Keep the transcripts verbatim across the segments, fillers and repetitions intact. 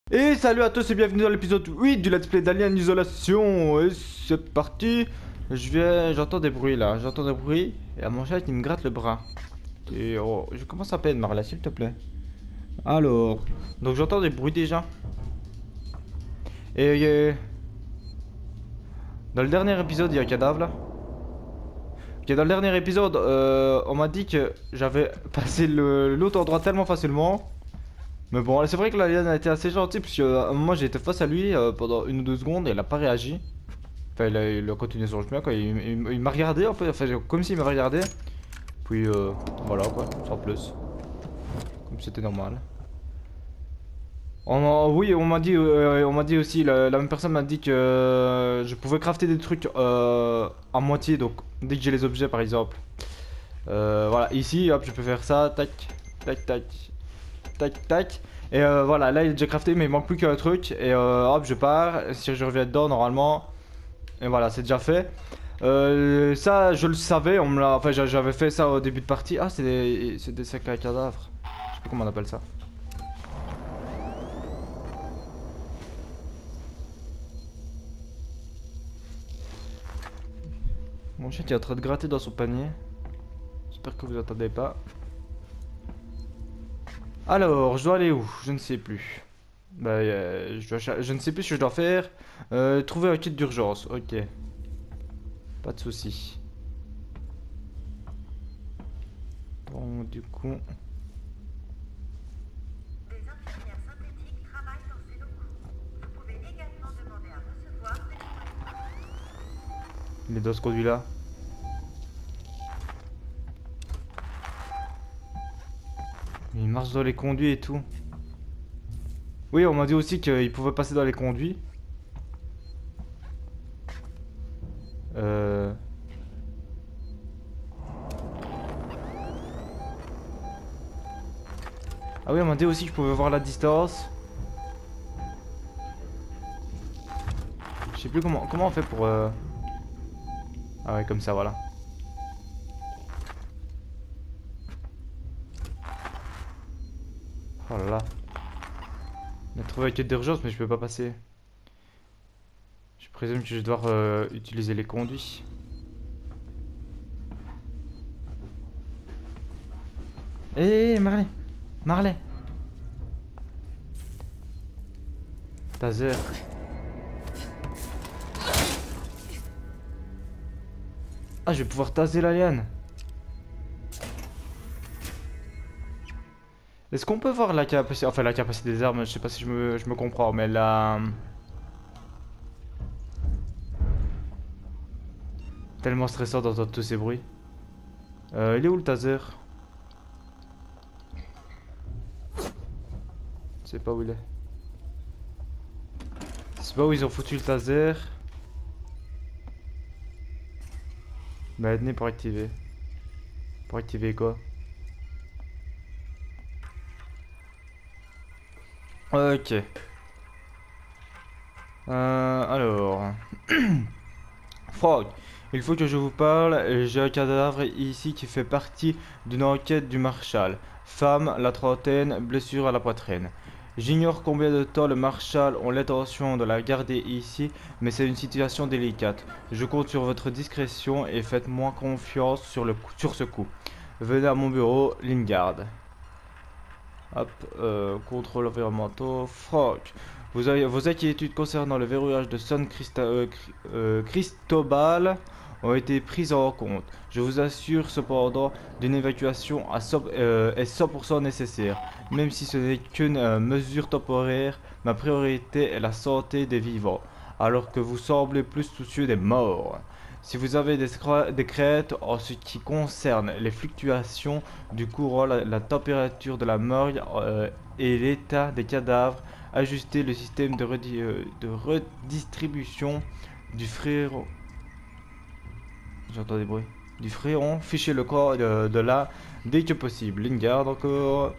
Et salut à tous et bienvenue dans l'épisode huit du Let's Play d'Alien Isolation. Et c'est parti. Je viens, j'entends des bruits là, j'entends des bruits. Et à mon chat qui me gratte le bras. Et oh, je commence à peine Marla, s'il te plaît. Alors, donc j'entends des bruits déjà. Et euh, dans le dernier épisode, il y a un cadavre là. Ok, dans le dernier épisode, euh, on m'a dit que j'avais passé le- l'autre endroit tellement facilement. Mais bon, c'est vrai que l'alien a été assez gentil, parce qu'à un moment j'ai été face à lui euh, pendant une ou deux secondes et il a pas réagi. Enfin, il a, il a continué son chemin quoi, il, il- il m'a regardé en fait, enfin, comme s'il m'a regardé. Puis euh, voilà quoi, sans plus. Comme c'était normal. On m'a- oui, on m'a dit, euh, on m'a dit aussi, la, la même personne m'a dit que euh, je pouvais crafter des trucs euh, à moitié, donc dès que j'ai les objets par exemple. Euh, voilà, ici, hop, je peux faire ça, tac, tac, tac, tac, tac. Et euh, voilà, là il est déjà crafté, mais il manque plus qu'un truc. Et euh, hop, je pars. Si je reviens dedans, normalement. Et voilà, c'est déjà fait. Euh, ça, je le savais. On me l'a. Enfin, j'a- j'avais fait ça au début de partie. Ah, c'est des, c'est des sacs à cadavres. Je sais pas comment on appelle ça. Mon chien qui est en train de gratter dans son panier. J'espère que vous entendez pas. Alors, je dois aller où? Je ne sais plus. Bah, euh, je, dois cher- je ne sais plus ce que je dois faire. Euh, trouver un kit d'urgence. Ok. Pas de soucis. Bon, du coup. Des infirmières synthétiques travaillent dans ces locaux. Vous pouvez également demander à recevoir des Il est dans ce conduit là. Il marche dans les conduits et tout. Oui, on m'a dit aussi qu'il pouvait passer dans les conduits. Euh... Ah oui, on m'a dit aussi que je pouvais voir la distance. Je sais plus comment, comment on fait pour... Euh... Ah ouais, comme ça, voilà. Oh là là. On a trouvé la quête d'urgence, mais je peux pas passer. Je présume que je dois euh, utiliser les conduits. Hé, hé, hé, Marley. Marley. Taser. Ah, je vais pouvoir taser l'alien. Est-ce qu'on peut voir la capacité... Enfin, la capacité des armes, je sais pas si je me, je me comprends, mais la... Tellement stressant d'entendre tous ces bruits. Euh, il est où le taser? Je sais pas où il est. Je sais pas où ils ont foutu le taser. Maintenez pour activer. Pour activer quoi? Ok. Euh, alors. Frog, il faut que je vous parle. J'ai un cadavre ici qui fait partie d'une enquête du Marshal. Femme, la trentaine, blessure à la poitrine. J'ignore combien de temps le Marshal ont l'intention de la garder ici, mais c'est une situation délicate. Je compte sur votre discrétion et faites-moi confiance sur, le, coup- sur ce coup. Venez à mon bureau, Lingard. Hop, euh, contrôle environnementaux. Frog. Vous avez, vos inquiétudes concernant le verrouillage de San Christa- euh, Cri- euh, Cristobal ont été prises en compte. Je vous assure cependant d'une évacuation à cent- euh, est cent pour cent nécessaire. Même si ce n'est qu'une euh, mesure temporaire, ma priorité est la santé des vivants, alors que vous semblez plus soucieux des morts. Si vous avez des, cra- des craintes en ce qui concerne les fluctuations du courant, la, la température de la morgue euh, et l'état des cadavres, ajustez le système de, redi- euh, de redistribution du fréon. J'entends des bruits. Du fréon, fichez le corps de, de là dès que possible. Lingard encore.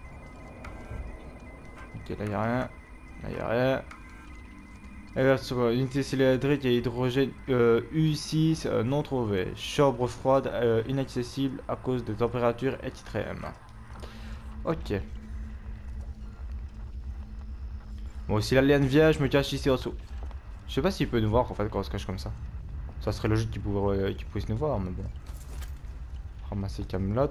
Ok, là y'a rien. Là y'a rien. Et là, sur euh, unité cylindrique et hydrogène euh, U six euh, non trouvé. Chambre froide euh, inaccessible à cause des températures extrêmes. Ok. Bon, si l'alien vient, je me cache ici en dessous. Je sais pas s'il peut nous voir en fait quand on se cache comme ça. Ça serait logique qu'il pourrait, euh, qu'il puisse nous voir, mais bon. Ramasser Camelot.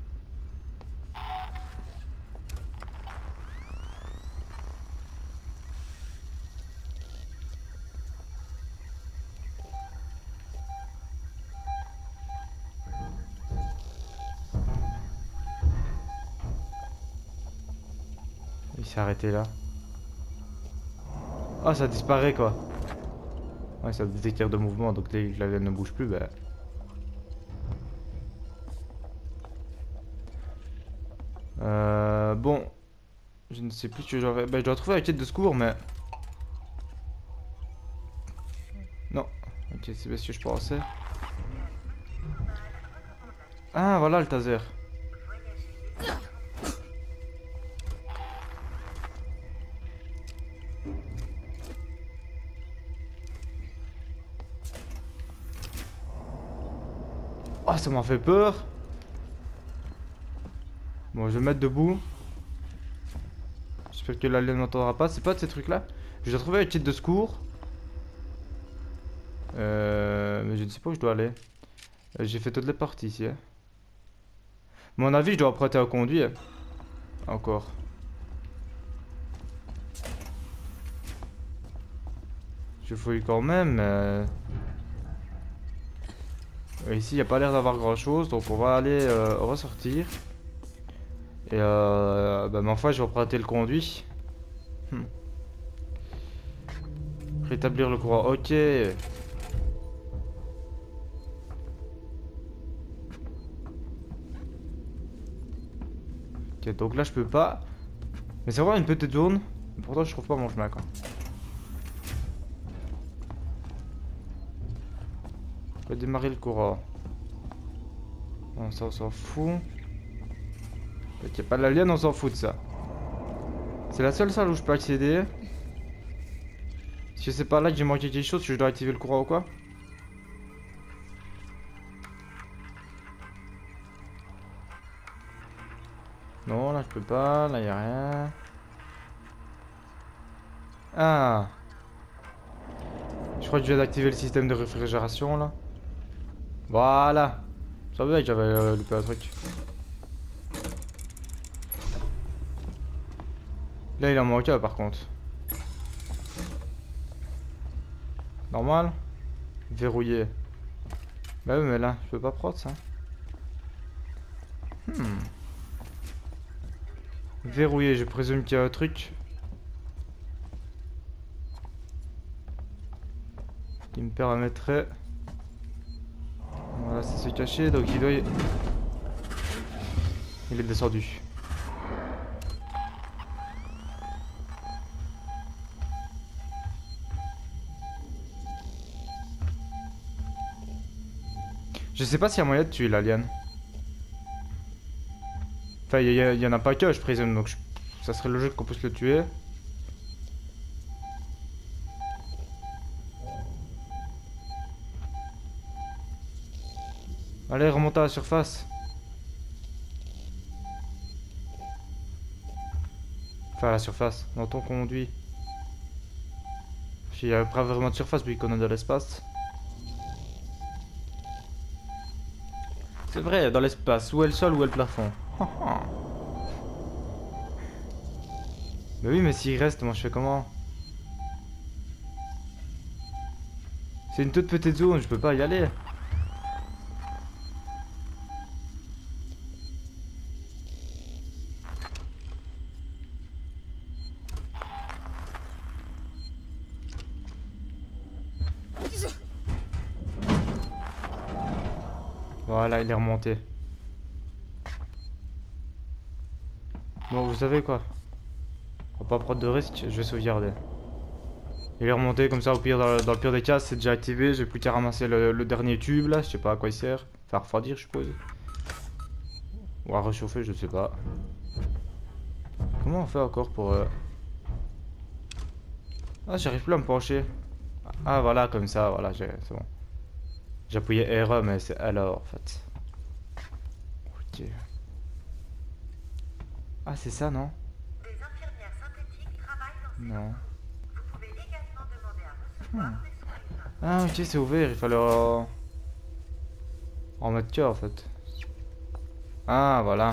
Il s'est arrêté là. Ah, ça disparaît quoi. Ouais, ça détecte de mouvement, donc dès que l'alien ne bouge plus, bah. Euh. Bon. Je ne sais plus que j'aurais. Bah, je dois trouver la quête de secours, mais. Non. Ok, c'est bien ce que je pensais. Ah, voilà le taser. Oh, ça m'a fait peur. Bon, je vais me mettre debout. J'espère que l'alien n'entendra pas. C'est pas de ces trucs là. Je dois trouver la quête de secours. Euh. Mais je ne sais pas où je dois aller. Euh, J'ai fait toutes les parties ici. Hein. À mon avis, je dois apprêter à conduire. Encore. Je fouille quand même, mais... Et ici, il n'y a pas l'air d'avoir grand chose, donc on va aller... Euh, on va sortir. Et euh... Bah, ma foi, je vais emprunter le conduit. Hmm. Rétablir le courant, ok. Ok, donc là, je peux pas. Mais c'est vraiment une petite zone. Pourtant, je trouve pas mon chemin, quoi. On va démarrer le courant. Bon, ça, on s'en fout. Il n'y a pas de l'alien, on s'en fout de ça. C'est la seule salle où je peux accéder. Est-ce que c'est pas là que j'ai manqué quelque chose, que je dois activer le courant ou quoi? Non, là je peux pas, là y a rien. Ah! Je crois que je viens d'activer le système de réfrigération là. Voilà! Je savais que j'avais euh, loupé un truc. Là il en manque un par contre. Normal? Verrouillé. Bah oui mais là, je peux pas prendre ça. Hmm. Verrouillé, je présume qu'il y a un truc qui me permettrait... Voilà, c'est se cacher, donc il doit... y- Il est descendu. Je sais pas s'il y a moyen de tuer l'alien. Enfin, il y, y- y en a pas que, je présume, donc je... ça serait logique qu'on puisse le tuer. Allez, remonte à la surface. Enfin, à la surface, dans ton conduit. Il y a pas vraiment de surface vu qu'on a de l'espace. C'est vrai, dans l'espace. Où est le sol, où est le plafond? Mais oui, mais s'il reste, moi je fais comment? C'est une toute petite zone, je peux pas y aller. Voilà, il est remonté. Bon, vous savez quoi? On va pas prendre de risque, je vais sauvegarder. Il est remonté comme ça, au pire, dans, dans le pire des cas, c'est déjà activé. J'ai plus qu'à ramasser le, le dernier tube là, je sais pas à quoi il sert. Enfin, à refroidir, je suppose. Ou à réchauffer, je sais pas. Comment on fait encore pour. Euh... Ah, j'arrive plus à me pencher. Ah, voilà, comme ça, voilà, c'est bon. J'ai appuyé R E, mais c'est alors en fait. Ok. Ah, c'est ça, non? Des infirmières synthétiques travaillent Non. Vous pouvez également demander à recevoir Hmm. des sourires. Ah ok, c'est ouvert, il fallait euh, en mettre que en fait. Ah voilà.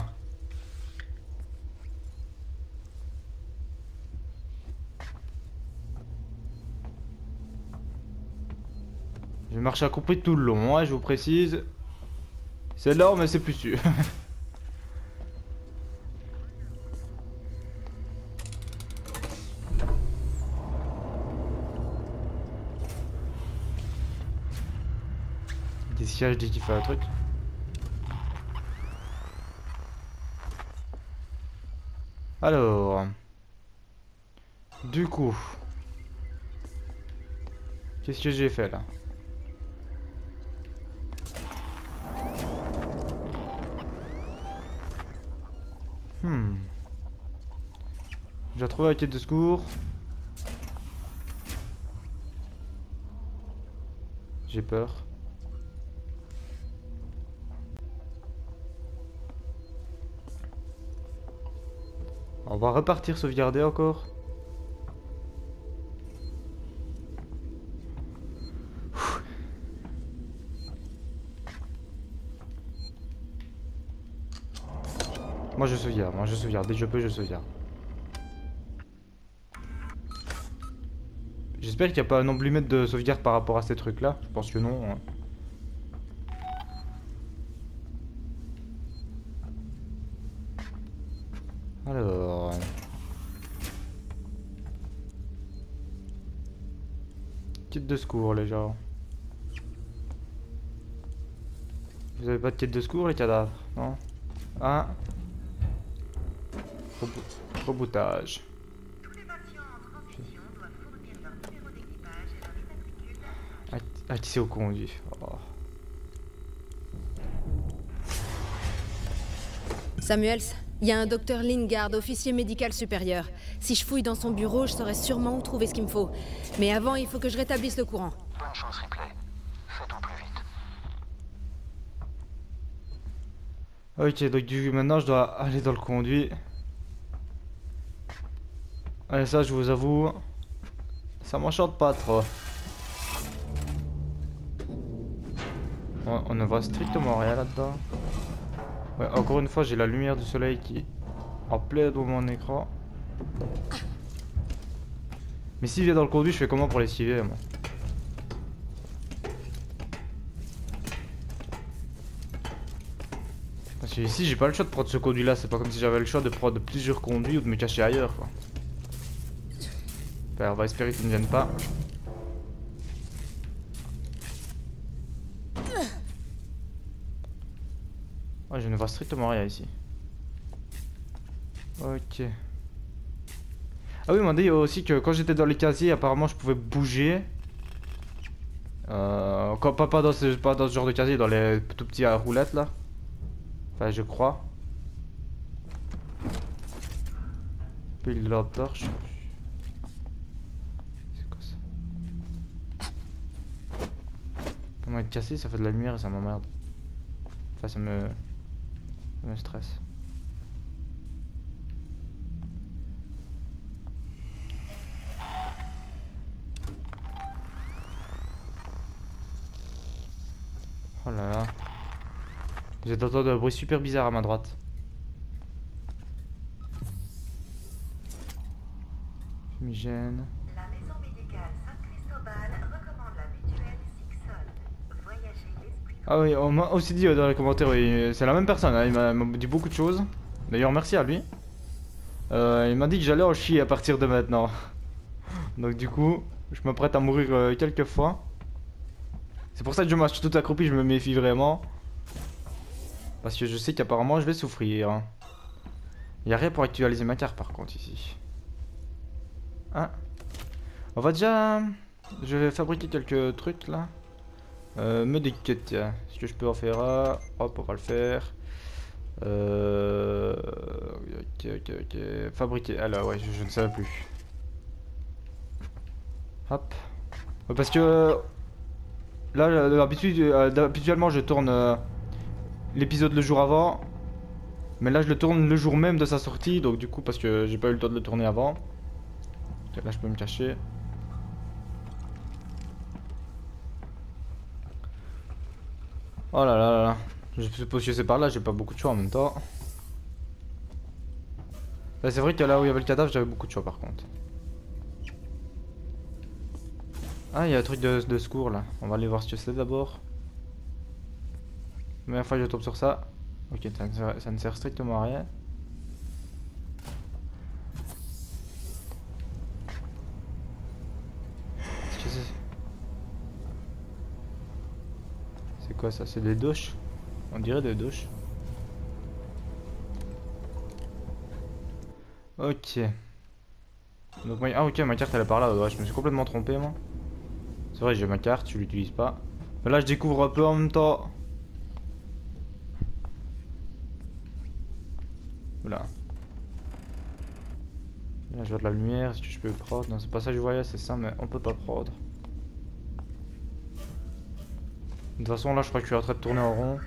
J'ai marché accompli tout le long, hein, je vous précise. C'est là, mais c'est plus sûr. Des sièges dès qu'il fait un truc. Alors. Du coup. Qu'est-ce que j'ai fait là? Hmm. J'ai retrouvé la quête de secours. J'ai peur. On va repartir sauvegarder encore. Moi je sauvegarde, moi je sauvegarde. Dès que je peux, je sauvegarde. J'espère qu'il n'y a pas un emblémètre de sauvegarde par rapport à ces trucs là. Je pense que non. Hein. Alors. Kit de secours les gens. Vous avez pas de kit de secours les cadavres? Non? Ah. Rebou- Reboutage. Tous les patients en transition doivent fournir leur numéro d'équipage et leur immatricule. Ah, ah, qui c'est au conduit? Oh. Samuels, il y a un docteur Lingard, officier médical supérieur. Si je fouille dans son bureau, je saurai sûrement où trouver ce qu'il me faut. Mais avant, il faut que je rétablisse le courant. Bonne chance, Ripley. Faites au plus vite. Ok, donc du coup maintenant je dois aller dans le conduit. Allez, ça je vous avoue, ça m'enchante pas trop. On, on ne voit strictement rien là-dedans. Ouais, encore une fois j'ai la lumière du soleil qui est en plein dans mon écran. Mais s'il vient dans le conduit, je fais comment pour l'esquiver moi? Parce que ici j'ai pas le choix de prendre ce conduit là, c'est pas comme si j'avais le choix de prendre plusieurs conduits ou de me cacher ailleurs quoi. Ben, on va espérer qu'ils ne viennent pas. Ouais, je ne vois strictement rien ici. Ok. Ah oui, on m'a dit aussi que quand j'étais dans les casiers, apparemment je pouvais bouger. Euh, quand, pas, pas, dans ce, pas dans ce genre de casier, dans les tout petits à roulettes là. Enfin, je crois. Pile de lampe torche. C'est quoi ça? Comment être cassé, ça fait de la lumière et ça m'emmerde. Enfin, ça me. Ça me stresse. Oh là là. Vous êtes entendu un bruit super bizarre à ma droite. Fumigène. La maison médicale Saint-Cristobal recommande la mutuelle Sixol. Voyager l'esprit. Ah oui, on m'a aussi dit euh, dans les commentaires, oui, c'est la même personne, hein, il m'a m'a dit beaucoup de choses. D'ailleurs, merci à lui. Euh, il m'a dit que j'allais en chier à partir de maintenant. Donc du coup, je m'apprête à mourir euh, quelques fois. C'est pour ça que je marche tout accroupi, je me méfie vraiment. Parce que je sais qu'apparemment je vais souffrir. Il n'y a rien pour actualiser ma carte par contre ici. Ah. On va déjà... Je vais fabriquer quelques trucs là. Euh, me déquête, tiens. Est-ce que je peux en faire un? Hop, on va le faire. Euh... Ok, ok, ok. Fabriquer. Alors, ouais, je, je ne savais plus. Hop. Ouais, parce que... Là, d'habitude, euh, habituellement, je tourne euh, l'épisode le jour avant. Mais là, je le tourne le jour même de sa sortie. Donc, du coup, parce que j'ai pas eu le temps de le tourner avant. Là je peux me cacher. Oh là là là là. Je suppose que c'est par là, j'ai pas beaucoup de choix en même temps. Là c'est vrai que là où il y avait le cadavre j'avais beaucoup de choix par contre. Ah il y a un truc de, de secours là. On va aller voir ce que c'est d'abord. Première fois que je tombe sur ça. Ok, ça ne sert, ça ne sert strictement à rien. Qu'est-ce que c'est? C'est quoi ça? C'est des douches? On dirait des douches. Ok. Donc, ah ok, ma carte elle est par là. Ouais, je me suis complètement trompé moi. C'est vrai, j'ai ma carte, je l'utilise pas. Mais là je découvre un peu en même temps. Voilà. Là je vois de la lumière, est-ce que je peux prendre? Non c'est pas ça que je voyais, c'est ça, mais on peut pas prendre. De toute façon là je crois que je suis en train de tourner en rond.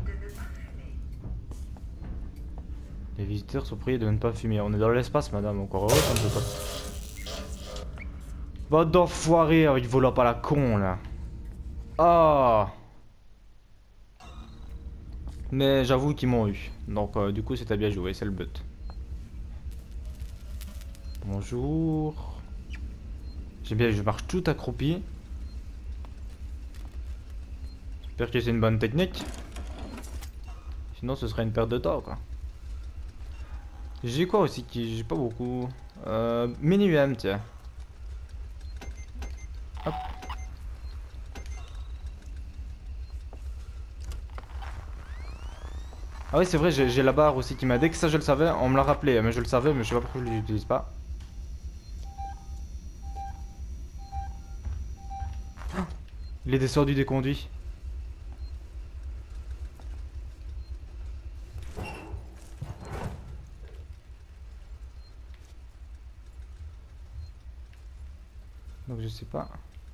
Les visiteurs sont priés de ne pas fumer. On est dans l'espace madame, encore heureux ça ne peut pas. Va d'enfoiré avec volant à la con là. Ah. Mais j'avoue qu'ils m'ont eu. Donc euh, du coup c'était bien joué, c'est le but. Bonjour. J'aime bien, je marche tout accroupi. J'espère que c'est une bonne technique. Sinon ce serait une perte de temps quoi. J'ai quoi aussi qui j'ai pas beaucoup. Euh, mini U M tiens. Hop. Ah oui c'est vrai, j'ai la barre aussi qui m'a dit que ça je le savais, on me l'a rappelé, mais je le savais mais je sais pas pourquoi je l'utilise pas. Oh, il est descendu des conduits. Donc je sais pas.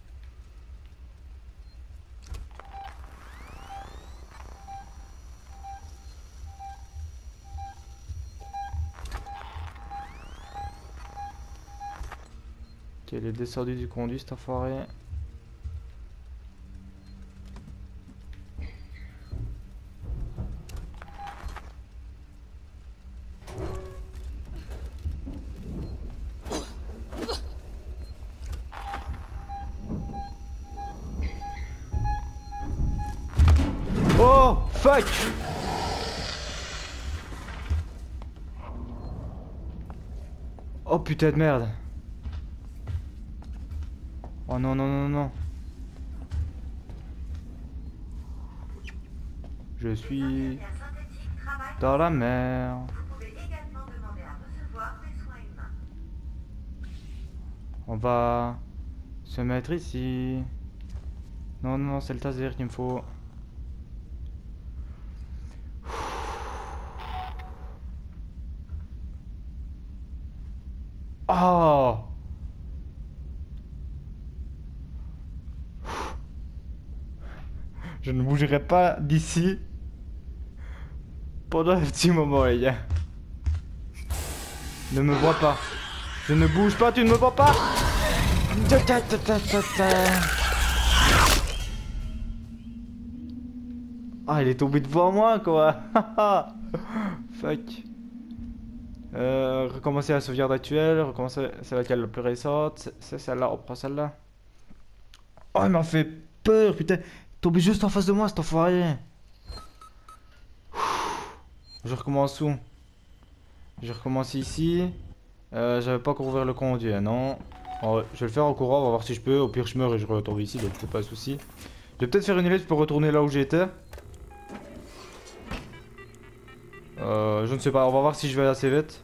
Ok, il est descendu du conduit cet enfoiré. Oh fuck! Oh putain de merde! Oh non non non non! Je suis dans la mer. Vous pouvez également demander à recevoir des soins humains. On va se mettre ici. Non non, c'est le taser qu'il me faut. Oh! Je ne bougerai pas d'ici pendant un petit moment, les gars. Ne me vois pas. Je ne bouge pas, tu ne me vois pas. Ah, il est tombé devant moi, quoi. Fuck. Euh, recommencer la sauvegarde actuelle. Recommencer, c'est laquelle la plus récente? C'est celle-là, on prend celle-là. Oh, il m'a fait peur, putain. Tombé juste en face de moi, cet enfoiré. Je recommence où? Je recommence ici. Euh, J'avais pas encore ouvert le conduit, non. Bon, je vais le faire en courant, on va voir si je peux. Au pire, je meurs et je retombe ici, donc c'est pas un souci. Je vais peut-être faire une élite pour retourner là où j'étais. Euh, je ne sais pas, on va voir si je vais assez vite.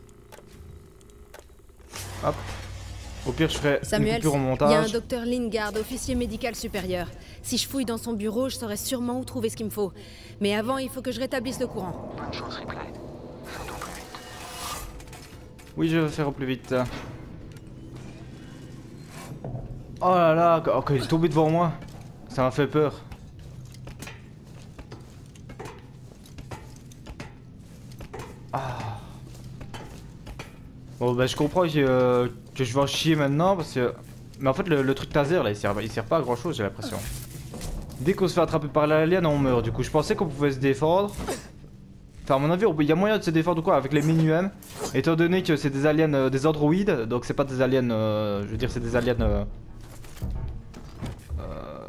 Hop. Au pire, je ferai Samuel, une coupure au il y a un montage. docteur Lingard, officier médical supérieur. Si je fouille dans son bureau, je saurai sûrement où trouver ce qu'il me faut. Mais avant, il faut que je rétablisse le courant. Bonne chance, Ripley. Faites au plus vite. Oui, je vais faire au plus vite. Oh là là, oh, quand il est tombé devant moi, ça m'a fait peur. Ah. Bon bah je comprends que, euh, que que je vais en chier maintenant parce que... Mais en fait le, le truc taser là il sert, il sert pas à grand chose j'ai l'impression. Dès qu'on se fait attraper par l'alien on meurt, du coup je pensais qu'on pouvait se défendre. Enfin à mon avis il y a moyen de se défendre ou quoi avec les mini-M. Étant donné que c'est des aliens, euh, des androïdes, donc c'est pas des aliens, euh, je veux dire c'est des aliens... Euh, euh,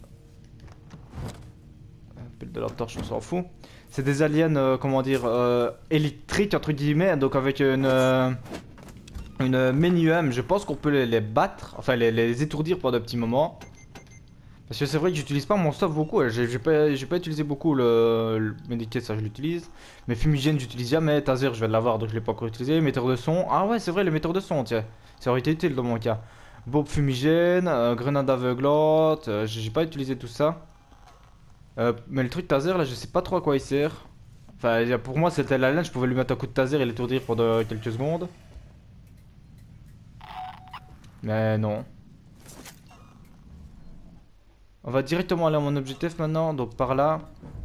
pile de la torche on s'en fout. C'est des aliens, euh, comment dire, euh, électriques entre guillemets, donc avec une... Euh, une mini-M, je pense qu'on peut les, les battre, enfin les, les étourdir pendant un petit moment. Parce que c'est vrai que j'utilise pas mon stuff beaucoup, j'ai pas, pas utilisé beaucoup le, le Medikit, ça je l'utilise. Mais fumigène j'utilise jamais, taser je vais l'avoir donc je l'ai pas encore utilisé. Metteur de son, ah ouais c'est vrai les metteurs de son tiens, ça aurait été utile dans mon cas. Bob fumigène, euh, grenade aveuglante, euh, j'ai pas utilisé tout ça. Euh, mais le truc taser là je sais pas trop à quoi il sert. Enfin pour moi c'était la laine, je pouvais lui mettre un coup de taser et l'étourdir pendant quelques secondes. Mais non. On va directement aller à mon objectif maintenant, donc par là.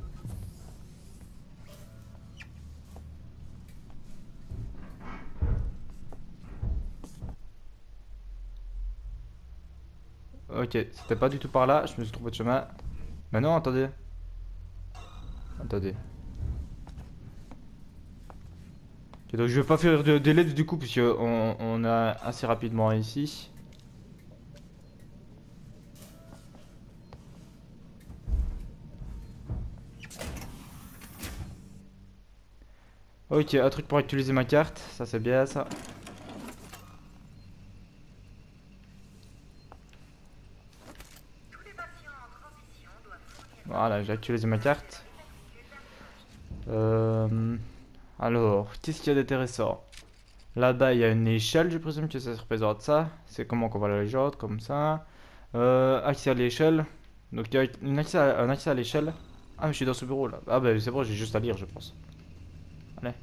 Ok, c'était pas du tout par là, je me suis trompé de chemin. Mais non, attendez. Attendez. Ok, donc je vais pas faire de délai du coup, puisque on, on a assez rapidement ici. Ok, un truc pour actualiser ma carte, ça c'est bien ça. Voilà, j'ai actualisé ma carte. Euh, alors, qu'est-ce qu'il y a d'intéressant? Là-bas, il y a une échelle, je présume que ça représente ça. C'est comment qu'on va la légende, comme ça. Euh, accès à l'échelle. Donc, il y a une accès à, un accès à l'échelle. Ah, mais je suis dans ce bureau là. Ah, bah c'est bon, j'ai juste à lire, je pense. Allez.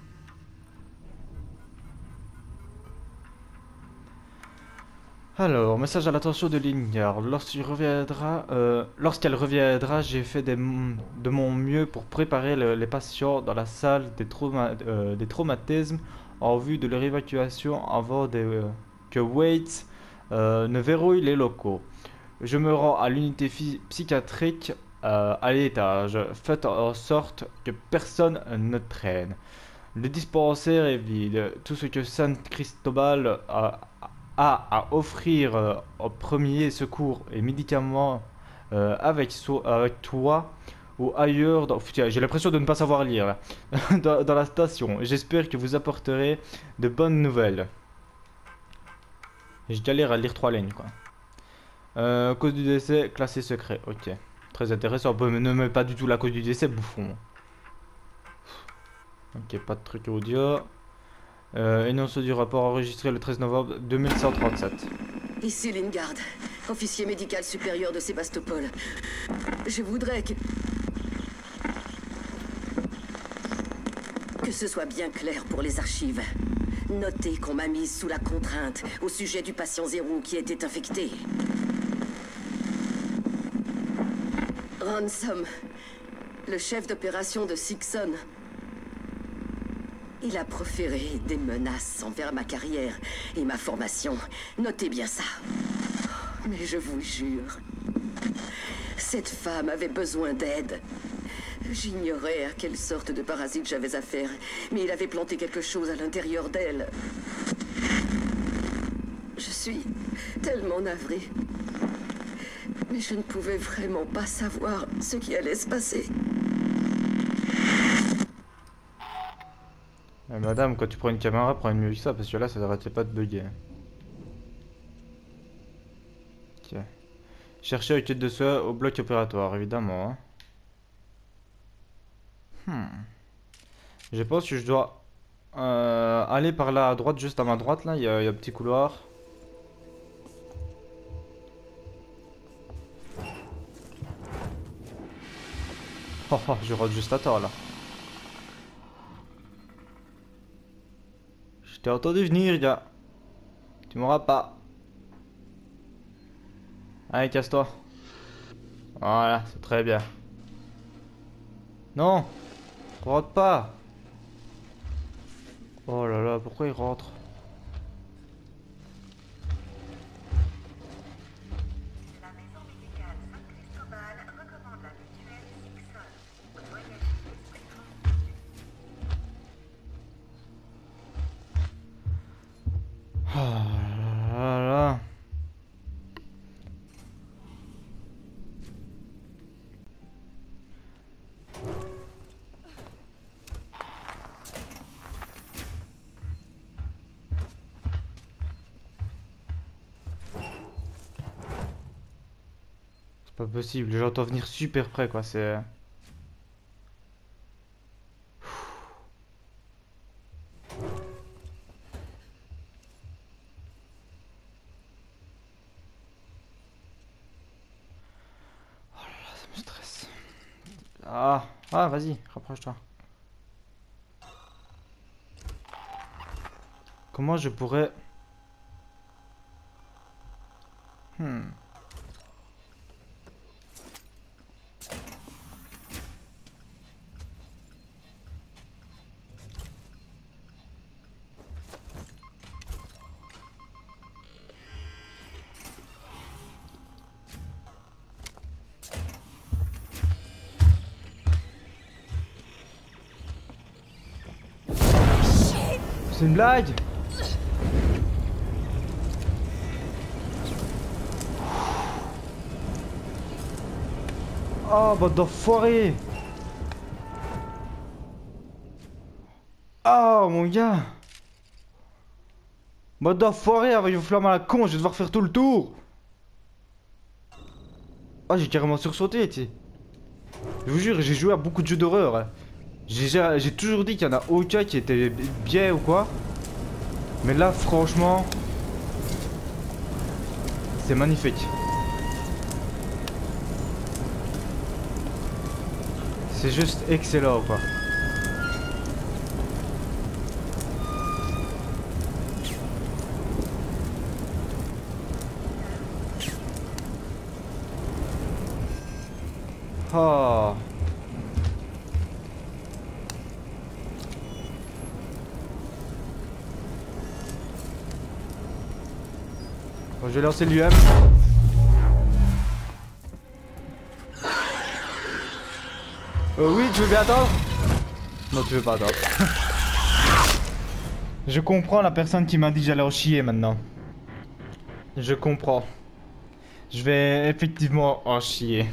Alors, message à l'attention de Lingard. Lorsqu'il reviendra, euh, lorsqu'elle reviendra, j'ai fait des, de mon mieux pour préparer le, les patients dans la salle des, trauma, euh, des traumatismes en vue de leur évacuation avant de, euh, que Waits euh, ne verrouille les locaux. Je me rends à l'unité psychiatrique euh, à l'étage. Faites en sorte que personne ne traîne. Le dispensaire est vide. Tout ce que San Cristobal a a à offrir euh, en premier secours et médicaments euh, avec, so avec toi ou ailleurs dans... J'ai l'impression de ne pas savoir lire là. dans, dans la station. J'espère que vous apporterez de bonnes nouvelles. J'ai galère à lire trois lignes quoi. Euh, cause du décès, classé secret. Ok. Très intéressant. Ne met pas du tout la cause du décès, bouffon. Ok, pas de truc audio. Euh, énoncé du rapport enregistré le treize novembre deux mille cent trente-sept. Ici Lingard, officier médical supérieur de Sébastopol. Je voudrais que... que ce soit bien clair pour les archives. Notez qu'on m'a mise sous la contrainte au sujet du patient zéro qui était infecté. Ransom, le chef d'opération de Sixon. Il a proféré des menaces envers ma carrière et ma formation. Notez bien ça. Mais je vous jure, cette femme avait besoin d'aide. J'ignorais à quelle sorte de parasite j'avais affaire, mais il avait planté quelque chose à l'intérieur d'elle. Je suis tellement navrée. Mais je ne pouvais vraiment pas savoir ce qui allait se passer. Eh, madame, quand tu prends une caméra, prends une mieux que ça, parce que là, ça n'arrêtait pas de bugger. Ok. Chercher une quête de soins au bloc opératoire, évidemment. Hein. Hmm. Je pense que je dois euh, aller par là à droite, juste à ma droite, là, il y, y a un petit couloir. Oh, oh, je rentre juste à temps, là. Je t'ai entendu venir, gars. Tu m'auras pas. Allez, casse-toi. Voilà, c'est très bien. Non, rentre pas. Oh là là, pourquoi il rentre? C'est pas possible, j'entends venir super près quoi, c'est... Oh là là, ça me stresse. Ah, ah vas-y, rapproche-toi. Comment je pourrais... Hmm... C'est une blague? Oh, bande d'enfoirés! Oh, mon gars! Bande d'enfoirés avec une flamme à la con, je vais devoir faire tout le tour! Oh, j'ai carrément sursauté, tu sais. Je vous jure, j'ai joué à beaucoup de jeux d'horreur. J'ai j'ai toujours dit qu'il y en a aucun qui était bien ou quoi. Mais là, franchement, c'est magnifique. C'est juste excellent quoi. Oh. Bon, je vais lancer l'U M. Euh, oui, tu veux bien attendre? Non, tu veux pas attendre. Je comprends la personne qui m'a dit j'allais en chier maintenant. Je comprends. Je vais effectivement en chier.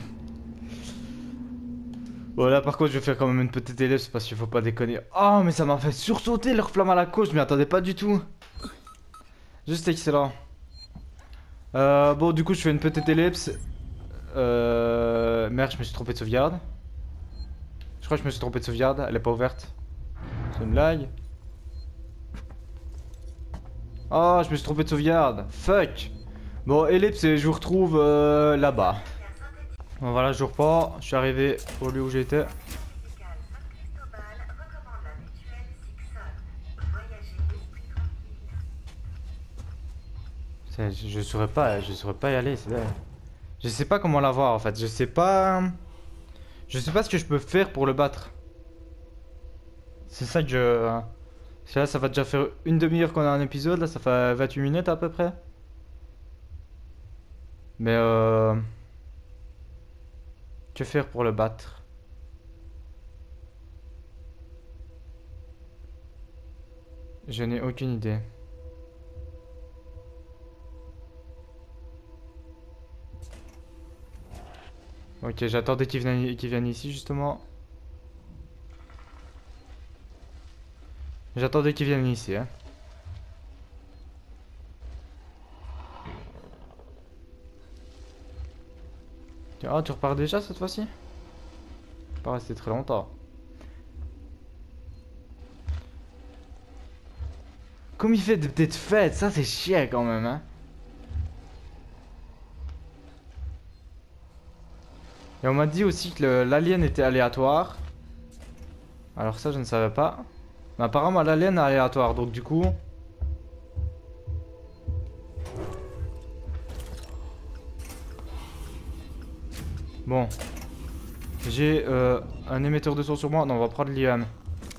Bon là par contre je vais faire quand même une petite ellipse parce qu'il faut pas déconner. Oh mais ça m'a fait sursauter leur flamme à la cause, je m'y attendais pas du tout. Juste excellent. Euh, bon du coup je fais une petite ellipse. Euh... Merde, je me suis trompé de sauvegarde. Je crois que je me suis trompé de sauvegarde, elle est pas ouverte. C'est une blague. Oh, je me suis trompé de sauvegarde. Fuck. Bon, ellipse et je vous retrouve euh, là-bas. Bon, voilà, je repars. Je suis arrivé au lieu où j'étais. Je, je saurais pas, je saurais pas y aller. Je sais pas comment l'avoir en fait. Je sais pas. Je sais pas ce que je peux faire pour le battre. C'est ça que je... Là, ça va déjà faire une demi-heure qu'on a un épisode. Là, ça fait vingt-huit minutes à peu près. Mais euh... que faire pour le battre? Je n'ai aucune idée. Ok, j'attendais qu'il vienne, qu'il vienne ici justement. J'attendais qu'il vienne ici, hein. Ah, tu repars déjà cette fois-ci? Pas rester très longtemps. Comme il fait des petites fêtes, ça c'est chiant quand même, hein. Et on m'a dit aussi que l'alien était aléatoire. Alors ça je ne savais pas. Mais apparemment l'alien est aléatoire, donc du coup... Bon. J'ai euh, un émetteur de son sur moi. Non, on va prendre l'I M.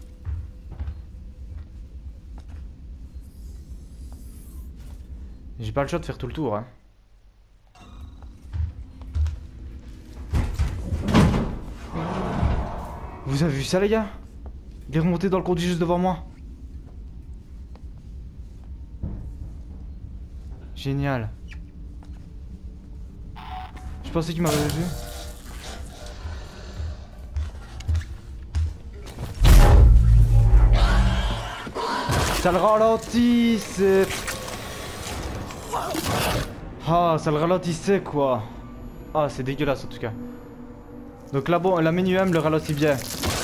J'ai pas le choix de faire tout le tour, hein. Vous avez vu ça les gars? Il est remonté dans le conduit juste devant moi. Génial. Je pensais qu'il m'avait vu. Ça le ralentit, c'est... Ah, ça le ralentissait quoi. Ah, c'est dégueulasse en tout cas. Donc là, bon, la minuem le ralentit bien.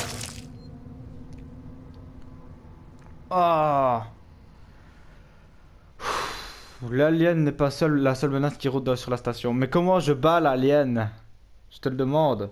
Ah. L'alien n'est pas seul, la seule menace qui rôde sur la station. Mais comment je bats l'alien? Je te le demande.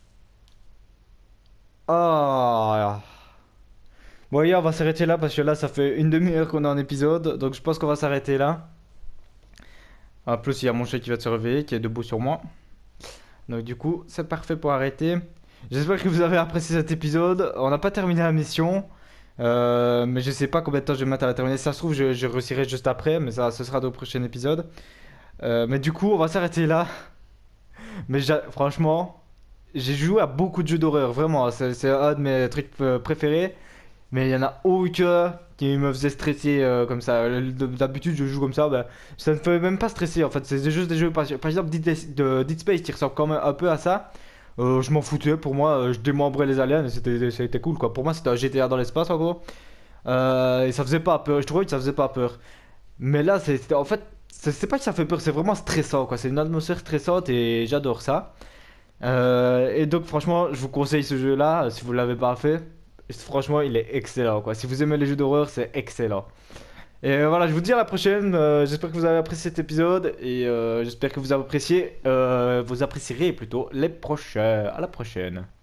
Ah. Bon, yeah, on va s'arrêter là parce que là, ça fait une demi-heure qu'on est en épisode. Donc je pense qu'on va s'arrêter là. En plus, il y a mon chat qui va se réveiller, qui est debout sur moi. Donc du coup, c'est parfait pour arrêter. J'espère que vous avez apprécié cet épisode. On n'a pas terminé la mission. Euh, mais je sais pas combien de temps je vais mettre à la terminer. Si ça se trouve, je, je réussirai juste après. Mais ça, ce sera dans le prochain épisode. Euh, mais du coup, on va s'arrêter là. Mais franchement, j'ai joué à beaucoup de jeux d'horreur. Vraiment, c'est un de mes trucs euh, préférés. Mais il y en a aucun qui me faisait stresser euh, comme ça. D'habitude, je joue comme ça. Bah, ça ne fait même pas stresser. En fait, c'est juste des jeux. Par, par exemple, Dead, de, Dead Space qui ressemble quand même un peu à ça. Euh, je m'en foutais, pour moi, euh, je démembrais les aliens et c'était, c'était cool quoi. Pour moi, c'était un G T A dans l'espace en gros. Euh, et ça faisait pas peur, je trouvais que ça faisait pas peur. Mais là, c'était en fait, c'est pas que ça fait peur, c'est vraiment stressant quoi. C'est une atmosphère stressante et j'adore ça. Euh, et donc, franchement, je vous conseille ce jeu là si vous l'avez pas fait. Franchement, il est excellent quoi. Si vous aimez les jeux d'horreur, c'est excellent. Et euh, voilà, je vous dis à la prochaine. Euh, j'espère que vous avez apprécié cet épisode et euh, j'espère que vous avez apprécié, euh, vous apprécierez plutôt les prochains. À la prochaine.